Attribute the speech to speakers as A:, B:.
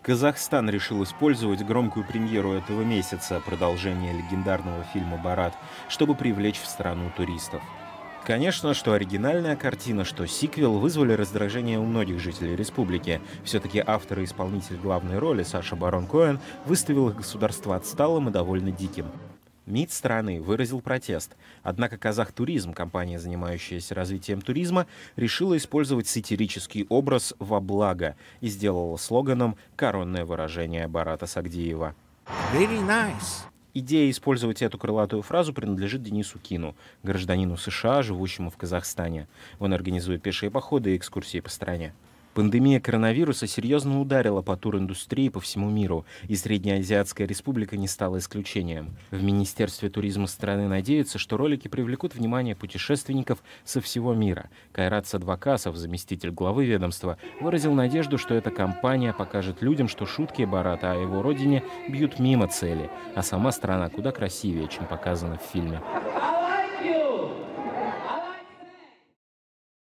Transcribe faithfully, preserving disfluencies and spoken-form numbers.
A: Казахстан решил использовать громкую премьеру этого месяца, продолжение легендарного фильма «Борат», чтобы привлечь в страну туристов. Конечно, что оригинальная картина, что сиквел вызвали раздражение у многих жителей республики. Все-таки автор и исполнитель главной роли Саша Барон Коэн выставил их государство отсталым и довольно диким. МИД страны выразил протест. Однако «Казахтуризм», компания, занимающаяся развитием туризма, решила использовать сатирический образ во благо и сделала слоганом коронное выражение Барата Сагдиева.
B: Very nice.
A: Идея использовать эту крылатую фразу принадлежит Денису Кину, гражданину США, живущему в Казахстане. Он организует пешие походы и экскурсии по стране. Пандемия коронавируса серьезно ударила по туриндустрии по всему миру, и Среднеазиатская республика не стала исключением. В Министерстве туризма страны надеются, что ролики привлекут внимание путешественников со всего мира. Кайрат Садвакасов, заместитель главы ведомства, выразил надежду, что эта кампания покажет людям, что шутки Барата о его родине бьют мимо цели, а сама страна куда красивее, чем показано в фильме.